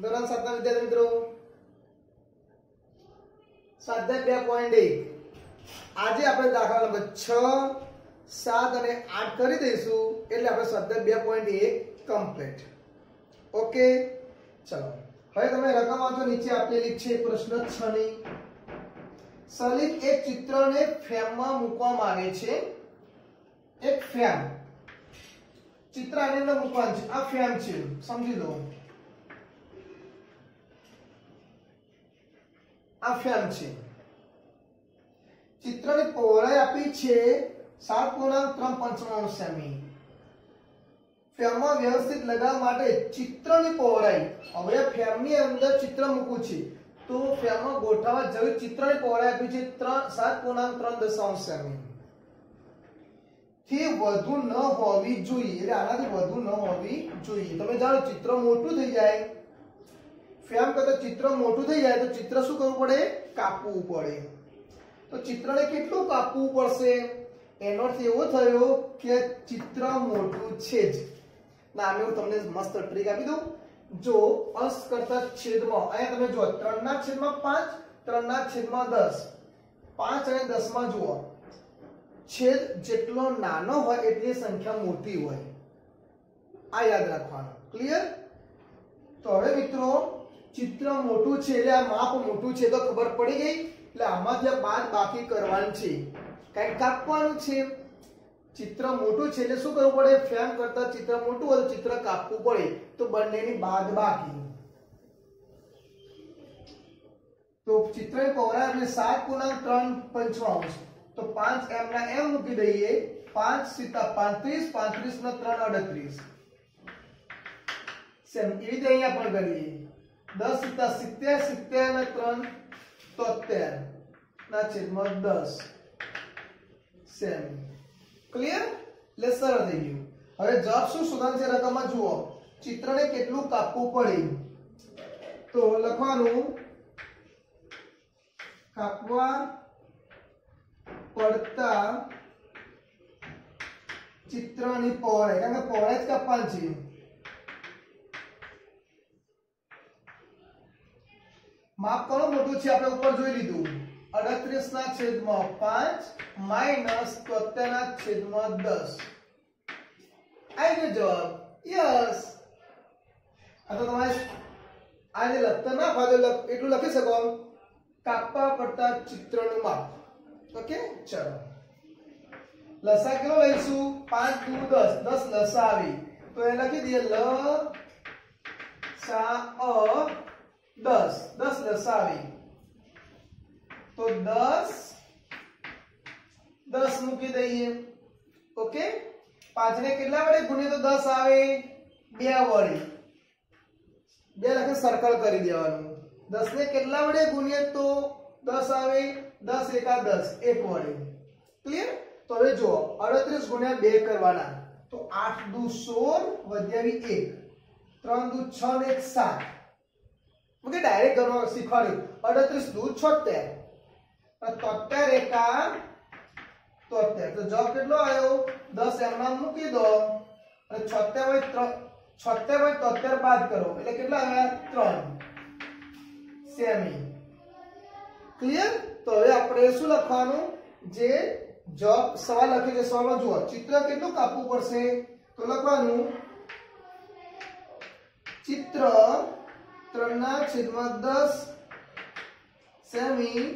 ધોરણ 7 ના વિદ્યાર્થી મિત્રો સ્વાધ્યાય 2.1 આજે આપણે દાખલા નંબર 6, 7 અને 8 કરી દઈશું એટલે આપણે સ્વાધ્યાય 2.1 કમ્પ્લીટ. ઓકે, ચલો હવે તમે રકમ વાંચો. નીચે આપેલી છે પ્રશ્ન 6 ની. સલીમ એક ચિત્રને ફ્રેમમાં મૂકવામાં આવે છે. એક ફ્રેમ ચિત્ર આની અંદર મૂકવાનું છે. આ ફ્રેમ છે, સમજી લો. આ ફ્રેમ છે. ચિત્રની પહોળાઈ આપી છે 7.3 સેમી. ફ્રેમમાં વ્યવસ્થિત લગાવવા માટે ચિત્રની પહોળાઈ, હવે ફ્રેમની અંદર ચિત્ર મૂકવું છે તો ફ્રેમમાં ગોઠવવા જરૂર ચિત્રની પહોળાઈ આપી છે 7.3 સેમી થી વધુ ન હોવી જોઈએ. એટલે આનાથી વધુ ન હોવી જોઈએ. તમે જાણો ચિત્ર મોટું થઈ જાય, ફ્રેમ કરતા ચિત્ર મોટું થઈ જાય તો ચિત્ર શું કરવું પડે? કાપવું પડે. તો ચિત્રને કેટલું કાપવું પડશે? એનો અર્થ એવો થયો કે ચિત્ર મોટું છે જ. ના, આમે હું તમને મસ્ત ટ્રીક આપી દઉં. જો અંશ કરતા છેદમાં, અહીંયા તમે જુઓ 3/5, 3/10, 5 અને 10 માં જુઓ છેદ જેટલો નાનો હોય એટલી સંખ્યા મોટી હોય. આ યાદ રાખવાનું. ક્લિયર? તો હવે મિત્રો ચિત્ર મોટું છે એટલે આ માપ મોટું છે તો ખબર પડી ગઈ. એટલે આમાંથી આ બાદ બાકી કરવાનું છે, કંઈક કાપવાનું છે. ચિત્ર મોટું છે એટલે શું કરવું પડે? ફ્રેમ કરતા ચિત્ર મોટું હોય તો ચિત્ર કાપવું પડે. તો બંનેની બાદ બાકી. તો ચિત્રની પહોળાઈ એટલે 7.3 તો 5 m ના m મૂકી દઈએ. 5 × 35, 35 ના 3 38. સેમ એવી રીતે અહીંયા પણ કરીએ. 10 × 70, 70 ના 3 73 ના છેદમાં 10 સેમ. ક્લિયર? એટલે સરળ થઈ ગયું. હવે જવાબ શું શોધવાનું છે રકમમાં જુઓ. ચિત્રને કેટલું કાપવું પડે તો લખવાનું કાપવા પડતા ચિત્રની પહોળાઈ, કારણ કે પહોળાઈ જ કાપવાની છે. માપ કોનું મોટું છે આપણે ઉપર જોઈ લીધું. 38 ના છેદમાં 5 માઈનસ 73 ના છેદમાં 10. આવી ગયો જવાબ. યસ. આ તો તમારે આજે લખતા ના ફાવે એટલું લખી શકો, કાપવા પડતા ચિત્રનું માપ. ઓકે, ચલો લસા કેટલો લઈશું? 5 × 10, 10 લસા આવી તો એ લખી દઈએ લસા 10, 10 લસા આવી તો 10 મૂકી દઈએ. ઓકે, 5 ને કેટલા વડે ગુણીએ તો 10 આવે? 2 વડે. 2 લખે સર્કલ કરી દેવાનું. 10 ને કેટલા વડે ગુણીએ તો 10 આવે? 10 × 1 1 વડે. ક્લિયર? તો હવે જો 38 × 2 કરવાના તો 8 દુ 16 વધ્યાવી 1, 3 દુ 6 ને 1 7. ઓકે, ડાયરેક્ટ કરવા શીખવાડ્યું. 38 દુ 76, 73 એકા 73. તો જવાબ કેટલો આવ્યો? 10 એમના મૂકી દો અને 76/73 બાદ કરો એટલે કેટલા આવ્યા? 3 સેમી. ક્લિયર? તો હવે આપણે શું લખવાનું? જે જવાબ સવાલ લખ્યો છે સવાલમાં જુઓ ચિત્ર કેટલું કાપવું પડશે તો લખવાનું ચિત્ર 3/10 સેમી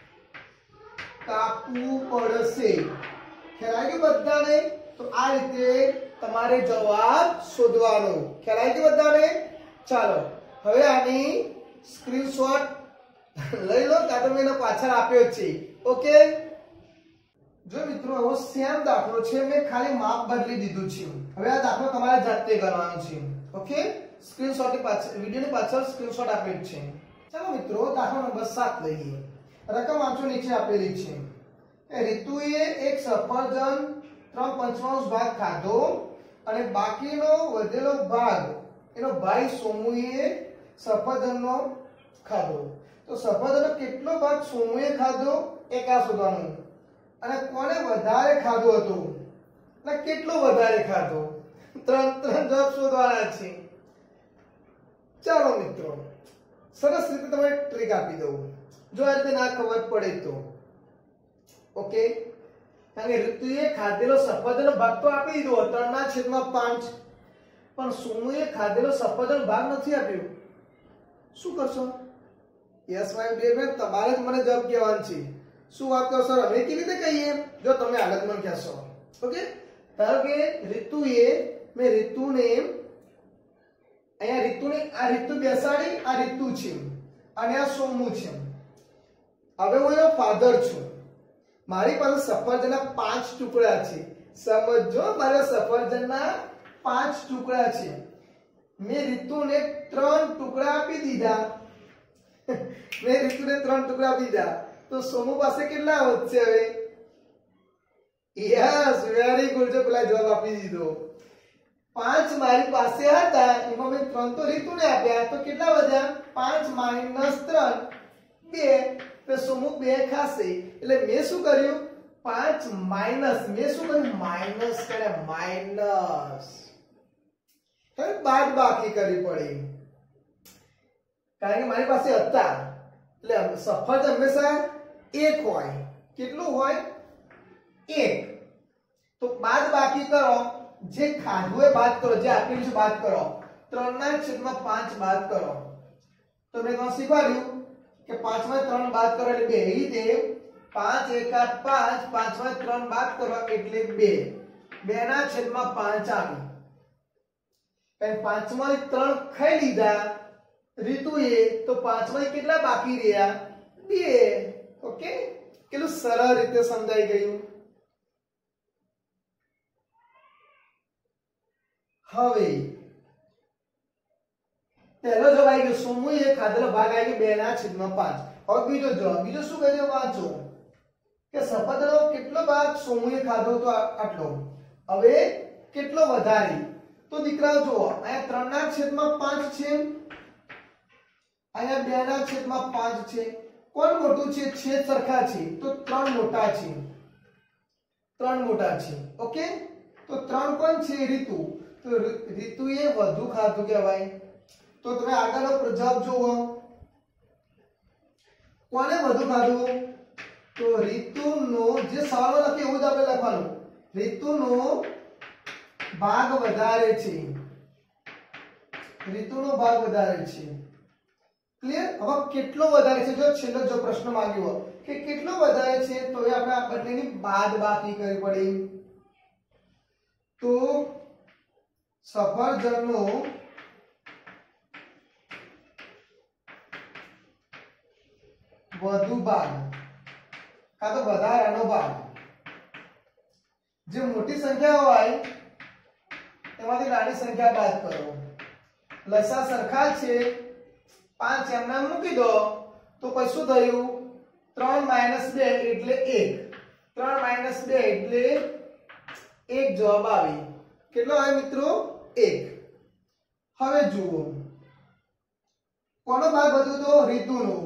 કાપવું પડશે. ખ્યાલ આવી ગયો બધાને? તો આ રીતે તમારે જવાબ શોધવાનો. ખ્યાલ આવી ગયો બધાને? ચાલો હવે આની સ્ક્રીનશોટ લઈ લો, કાં તો મેં એનો પાછળ આપ્યો છે. ઓકે, જો મિત્રો આવો સેમ દાખલો છે, મેં ખાલી માપ બદલી દીધું છે. હવે આ દાખલો તમારે જાતે કરવાનો છે. ઓકે, સ્ક્રીનશોટ ની પાછળ વિડિયોની પાછળ સ્ક્રીનશોટ આપેલ છે. ચાલો મિત્રો દાખલો નંબર 7 લઈએ. રકમ વાંચો નીચે આપેલી છે. રીતુએ એક સફરજન 3/5 ભાગ ખાધો અને બાકીનો વધેલો ભાગ એનો ભાઈ સોમુએ સફરજનનો ખાધો. તો સફરજનનો કેટલો ભાગ સોમુએ ખાધો એક આ શોધવાનું. અને કોને વધારે ખાધો હતો એટલે કેટલો વધારે ખાધો? ત્રણ જવાબ શોધવાના છે. ચાલો મિત્રો સરસ રીતે તમે ટ્રીક આપી દઉં જો આ રીતે ના ખબર પડે તો ઓકે કારણ કે ઋતુએ ખાધેલો સફરજનનો ભાગ તો આપી દીધો 3/5 પણ સોનુએ ખાધેલો સફરજનનો ભાગ નથી આપ્યો શું કરશો યસ માય ડિયર ફ્રેન્ડ તમારે જ મને જવાબ કહેવાનો છે શું વાત કરો સર હવે કેવી રીતે કહીએ જો તમે આગળ મને કહેશો ઓકે ધારો કે ઋતુએ મેં ઋતુને અહીંયા ઋતુને આ ઋતુ બેસાડી આ ઋતુ છે અને આ સોમુ છે હવે હું એનો ફાધર છું મારી પાસે સફરજનના 5 ટુકડા છે સમજો મારા સફરજનના 5 ટુકડા છે મેં ઋતુને 3 ટુકડા આપી દીધા મેં ઋતુને 3 ટુકડા આપી દીધા તો સોમુ પાસે કેટલા વધશે હવે યસ વેરી ગુડ જો પેલા જવાબ આપી દીધો 5 મારી પાસે હતા એમાં મેં 3 તો ઋતુને આપ્યા તો કેટલા વધ્યા 5 - 3 2 તો સોમુ 2 ખાશે એટલે મેં શું કર્યું 5 માઈનસ મેં શું કર્યું માઈનસ કર્યા માઈનસ હવે બાદ બાકી કરવી પડી કારણ કે મારી પાસે હતા એટલે સફરજન હંમેશા 1 હોય કેટલું હોય 1 તો બાદ બાકી કરો જે ખાધું એ બાદ કરો જે આપેલું છે બાદ કરો 3/5 બાદ કરો તો મેં તમને શીખવાડ્યું કે 5/3 બાદ કરો એટલે 2 એ રીતે 5 × 5 5/3 બાદ કરો એટલે 2 2/5 આવી અને 5/3 ખાઈ લીધા ઋતુએ તો 5 કેટલા બાકી રહ્યા 2 ઓકે કેટલું સરળ રીતે સમજાઈ ગયું હવે પહેલો જવાબ આવી ગયો સોમુએ ખાધેલો ભાગ આવી ગયો 2/5 હવે બીજો જવાબ બીજો શું કહ્યું વાંચો કે સફરજનનો કેટલો ભાગ સોમુએ ખાધો તો આટલો હવે કેટલો વધારે તો દીકરાઓ જુઓ અહીંયા 3/5 છે અહીંયા 2/5 છે કોણ મોટું છે છેદ સરખા છે તો 3 મોટા છે 3 મોટા છે ઓકે તો 3 કોણ છે ઋતુ તો ઋતુએ વધુ ખાધું કહેવાય તો તમે આગળનો જવાબ જુઓ કોને વધુ ખાધું તો ઋતુનો જે સવાલમાં લખે એવું જ આપણે લખવાનું ઋતુનો ભાગ વધારે છે ઋતુનો ભાગ વધારે છે ક્લિયર હવે કેટલો વધારે છે જો છેલ્લો જો પ્રશ્ન માંગ્યો હોય કે કેટલો વધારે છે તો એ આપણે આ બંનેની બાદ બાકી કરવી પડે તો સફરજનનો વધુ ભાગ કા તો વધારાનો ભાગ જે મોટી સંખ્યા હોય એમાંથી નાની સંખ્યા બાદ કરો લસા સરખા છે 5 એમના મૂકી દો તો પછી શું થયું 3 - 2 એટલે 1 3 - 2 એટલે 1 જવાબ આવી કેટલો આવે મિત્રો 1 હવે જુઓ કોનો ભાગ વધુ તો ઋતુનો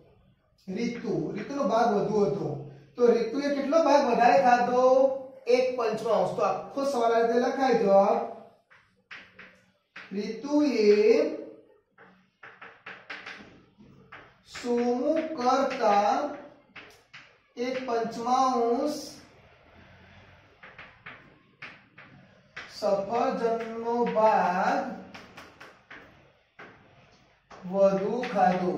ઋતુનો ભાગ વધુ હતો તો ઋતુએ કેટલો ભાગ વધારે ખાધો 1/5 તો આખો સવાલ આ રીતે લખાઈ જવાબ ઋતુએ સોમુ કરતા 1/5 સફરજનનો ભાગ વધુ ખાધો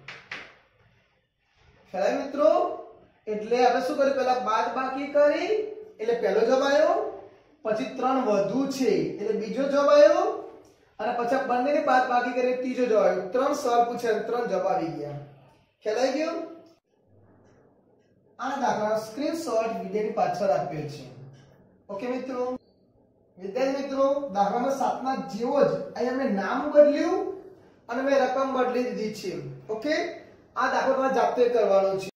ખ્યાલ મિત્રો એટલે આપણે શું કર્યું પહેલા બાદ બાકી કરી એટલે પહેલો જવાબ આવ્યો પછી 3 વધુ છે એટલે બીજો જવાબ આવ્યો અને પછી બંનેની બાદ બાકી કરી ત્રીજો જવાબ આવ્યો 3 સવાલ પૂછ્યા 3 જવાબ આવી ગયા ખ્યાલ આવી ગયો આ દાખલા સ્ક્રીનશોટ વિડિયોની પાછળ આપ્યો છે ઓકે મિત્રો વિદ્યાર્થી મિત્રો દાખલા 7 ના જેવો જ અહીંયા મેં નામ બદલ્યું અને મેં રકમ બદલી દીધી છે ઓકે આ દાખલો તમારે જાતે કરવાનો છે